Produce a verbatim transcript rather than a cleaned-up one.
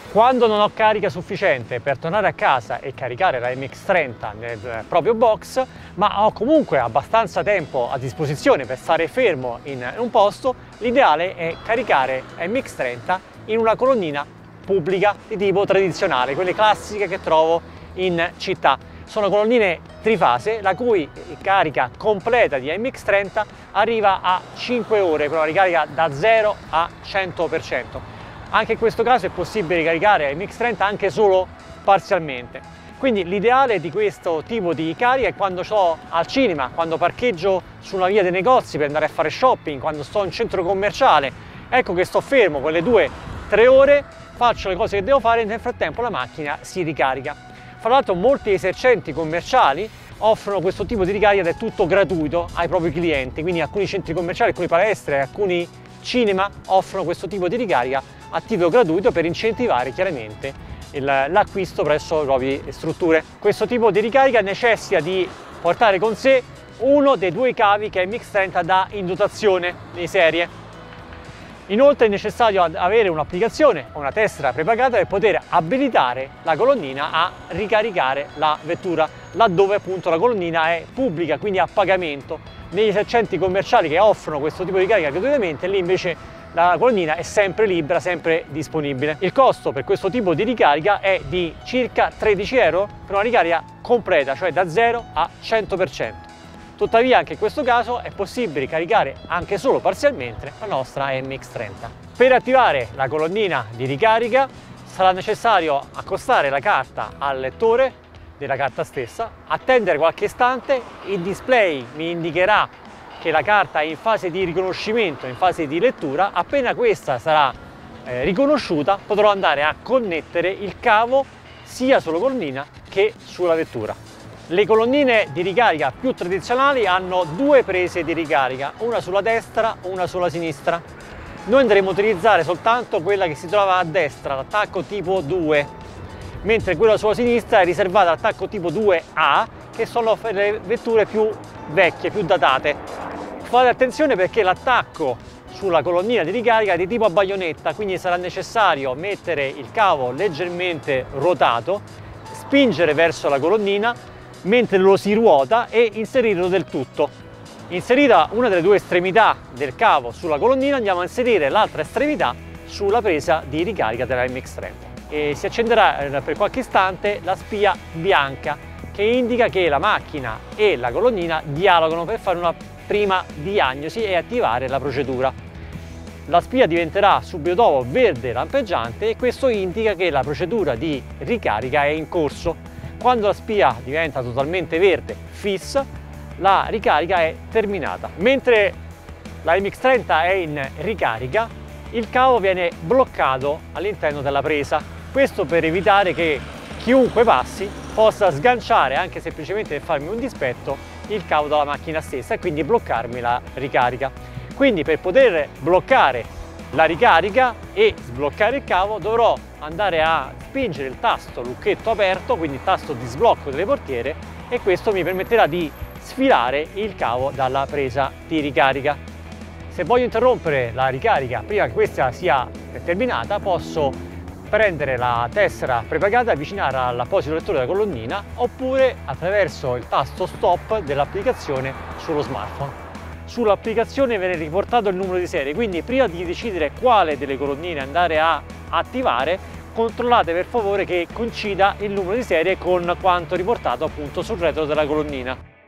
Quando non ho carica sufficiente per tornare a casa e caricare la M X trenta nel proprio box, ma ho comunque abbastanza tempo a disposizione per stare fermo in un posto, l'ideale è caricare la M X trenta in una colonnina pubblica di tipo tradizionale, quelle classiche che trovo in città. Sono colonnine trifase, la cui carica completa di M X trenta arriva a cinque ore, con una ricarica da zero a cento per cento. Anche in questo caso è possibile caricare M X trenta anche solo parzialmente. Quindi l'ideale di questo tipo di carica è quando sto al cinema, quando parcheggio su una via dei negozi per andare a fare shopping, quando sto in centro commerciale. Ecco che sto fermo quelle due tre ore, faccio le cose che devo fare e nel frattempo la macchina si ricarica. Fra l'altro molti esercenti commerciali offrono questo tipo di ricarica del tutto gratuito ai propri clienti, quindi alcuni centri commerciali, alcune palestre, alcuni cinema offrono questo tipo di ricarica a titolo gratuito per incentivare chiaramente l'acquisto presso le proprie strutture. Questo tipo di ricarica necessita di portare con sé uno dei due cavi che M X trenta dà in dotazione di serie. Inoltre è necessario avere un'applicazione o una tessera prepagata per poter abilitare la colonnina a ricaricare la vettura, laddove appunto la colonnina è pubblica, quindi a pagamento. Negli esercenti commerciali che offrono questo tipo di carica gratuitamente, lì invece la colonnina è sempre libera, sempre disponibile. Il costo per questo tipo di ricarica è di circa tredici euro per una ricarica completa, cioè da zero a cento per cento. Tuttavia anche in questo caso è possibile caricare anche solo parzialmente la nostra M X trenta. Per attivare la colonnina di ricarica sarà necessario accostare la carta al lettore della carta stessa, attendere qualche istante, il display mi indicherà che la carta è in fase di riconoscimento, in fase di lettura. Appena questa sarà eh, riconosciuta potrò andare a connettere il cavo sia sulla colonnina che sulla vettura. Le colonnine di ricarica più tradizionali hanno due prese di ricarica, una sulla destra e una sulla sinistra. Noi andremo a utilizzare soltanto quella che si trova a destra, l'attacco tipo due, mentre quella sulla sinistra è riservata all'attacco tipo due A, che sono per le vetture più vecchie, più datate. Fate attenzione perché l'attacco sulla colonnina di ricarica è di tipo a baionetta, quindi sarà necessario mettere il cavo leggermente ruotato, spingere verso la colonnina mentre lo si ruota e inserirlo del tutto. Inserita una delle due estremità del cavo sulla colonnina, andiamo a inserire l'altra estremità sulla presa di ricarica della M X trenta e si accenderà per qualche istante la spia bianca che indica che la macchina e la colonnina dialogano per fare una prima diagnosi e attivare la procedura. La spia diventerà subito dopo verde lampeggiante e questo indica che la procedura di ricarica è in corso. Quando la spia diventa totalmente verde fissa, la ricarica è terminata. Mentre la M X trenta è in ricarica, il cavo viene bloccato all'interno della presa. Questo per evitare che chiunque passi possa sganciare, anche semplicemente per farmi un dispetto, il cavo dalla macchina stessa e quindi bloccarmi la ricarica. Quindi per poter bloccare la ricarica e sbloccare il cavo dovrò andare a spingere il tasto lucchetto aperto, quindi il tasto di sblocco delle portiere, e questo mi permetterà di sfilare il cavo dalla presa di ricarica. Se voglio interrompere la ricarica prima che questa sia terminata, posso prendere la tessera prepagata e avvicinarla all'apposito lettore della colonnina, oppure attraverso il tasto stop dell'applicazione sullo smartphone. Sull'applicazione viene riportato il numero di serie, quindi prima di decidere quale delle colonnine andare a attivare, controllate per favore che coincida il numero di serie con quanto riportato appunto sul retro della colonnina.